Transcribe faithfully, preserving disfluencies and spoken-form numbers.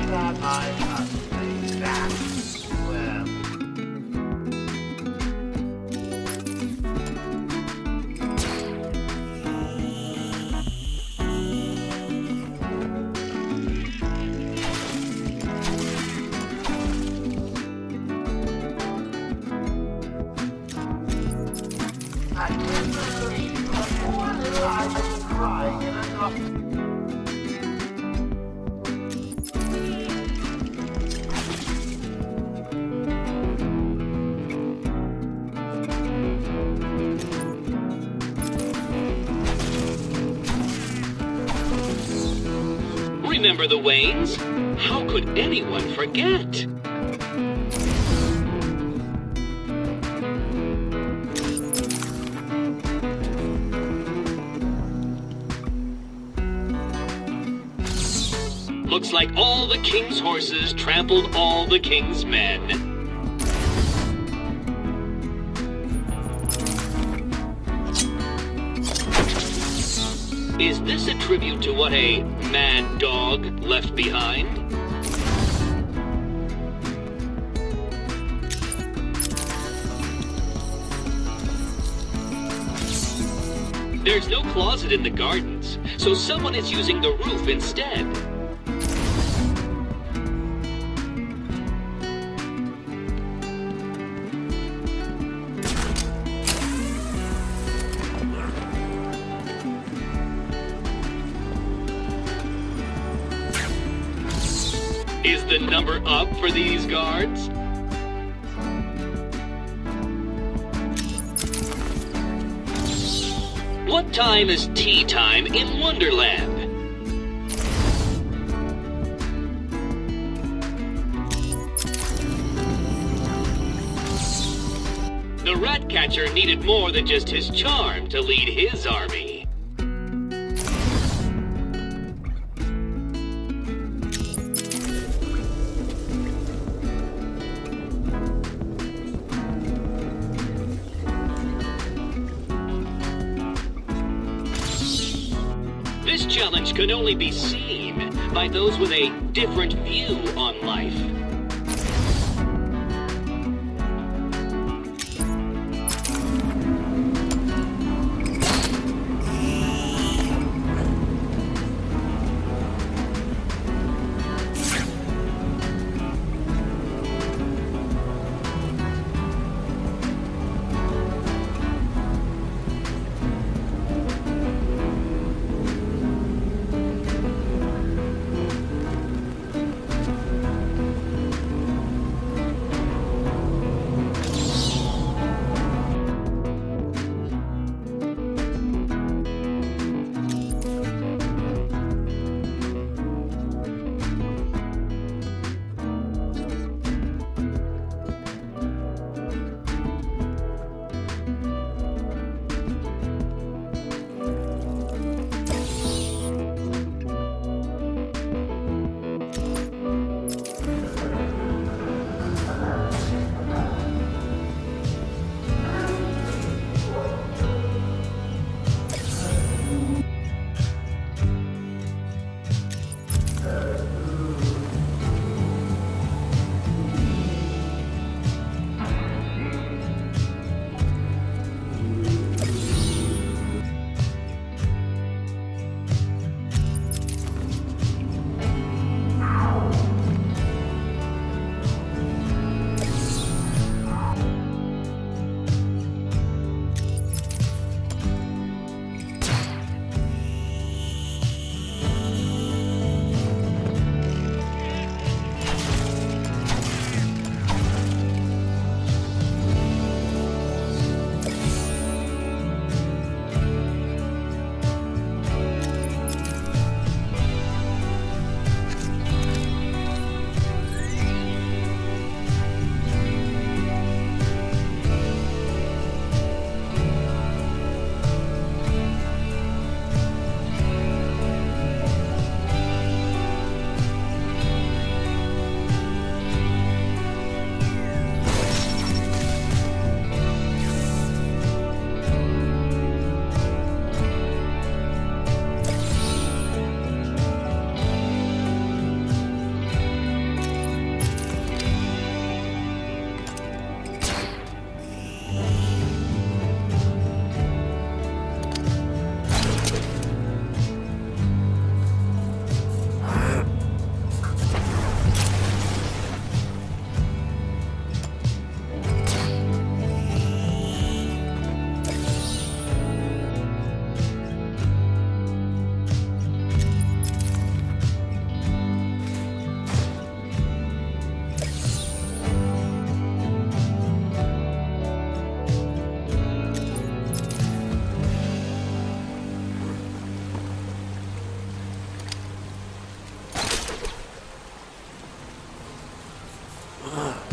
that I must say that, well... I can't believe the poor little I was crying in a drop. Remember the Waynes? How could anyone forget? Looks like all the king's horses trampled all the king's men. Is this a tribute to what a mad dog left behind? There's no closet in the gardens, so someone is using the roof instead. Is the number up for these guards? What time is tea time in Wonderland? The Ratcatcher needed more than just his charm to lead his army. This challenge can only be seen by those with a different view on life. Ugh.